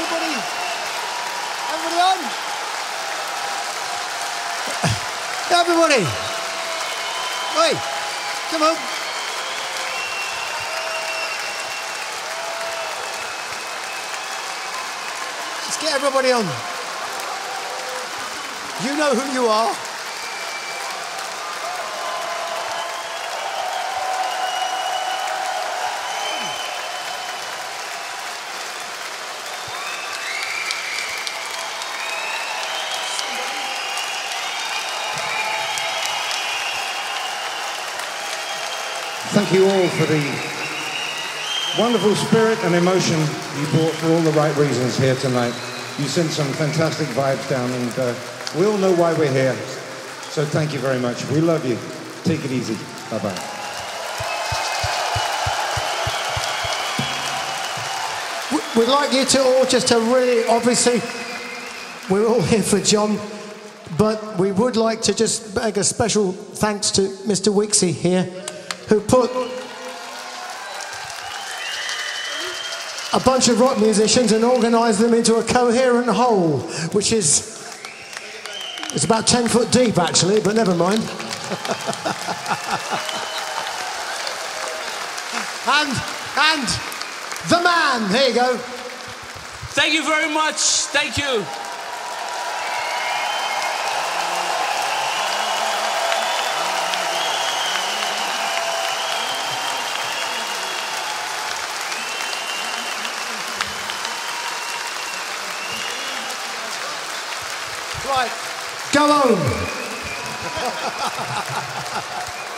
Everybody on? Everybody! Oi, come on. Let's get everybody on. You know who you are. Thank you all for the wonderful spirit and emotion you brought for all the right reasons here tonight. You sent some fantastic vibes down, and we all know why we're here. So thank you very much. We love you. Take it easy. Bye-bye. We'd like you to all just to really, obviously, we're all here for Jon, but we would like to just make a special thanks to Mr. Wixie here, who put a bunch of rock musicians and organised them into a coherent whole, which is, it's about 10 foot deep actually, but never mind. and the man, there you go. Thank you very much, thank you. Right, go home.